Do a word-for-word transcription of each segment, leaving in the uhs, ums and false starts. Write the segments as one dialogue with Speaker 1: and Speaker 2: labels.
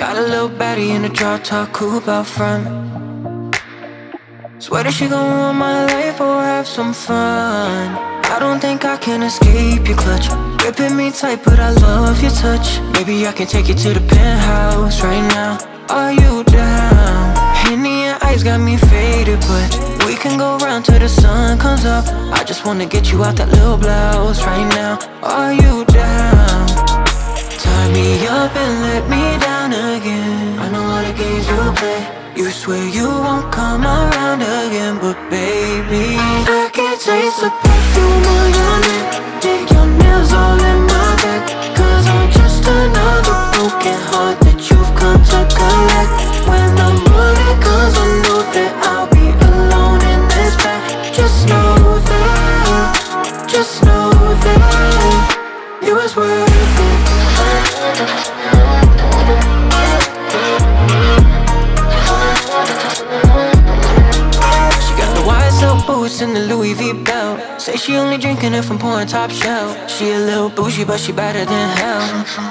Speaker 1: Got a little baddie in a drop-top coupe out front. Swear that she gon' ruin my life or have some fun. I don't think I can escape your clutch. Gripping me tight, but I love your touch. Maybe I can take you to the penthouse right now. Are you down? Henny and ice got me faded, but we can go round till the sun comes up. I just wanna get you out that little blouse right now. Are you down? Tie me up and let me down again. I know all the games you play. You swear you won't come around again, but baby, I can taste the perfume on your neck. Dig your nails all in my back. Cause I'm just another broken heart that you've come to collect. When the morning comes, I know that I'll be alone in this bed. Just know that, just know that it was worth it. She got the wide silk boots and the Louis V belt. Say she only drinking it from pouring top shelf. She a little bougie, but she better than hell.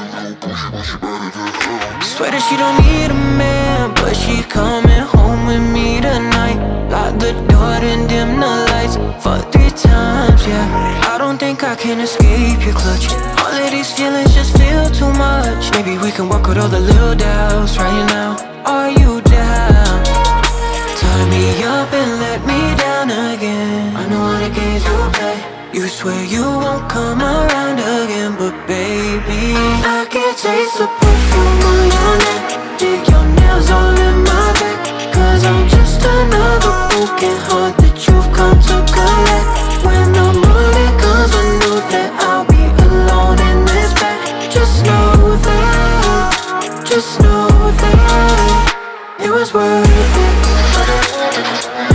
Speaker 1: Swear that she don't need a man, but she coming home with me tonight. Lock the door and dim the lights for three times, yeah. I don't think I can escape your clutch. All of these feelings just feel too much. Maybe we can work with all the little doubts right now. Are you down? Tie me up and let me down again. I know all the games you play. You swear you won't come around again, but baby, I can taste the perfume on your neck. Dig your nails all in my back. Cause I'm just another broken heart that you've come to collect. When the morning comes, I know that I'll be alone in this bed. Just know that, just know that it was worth it.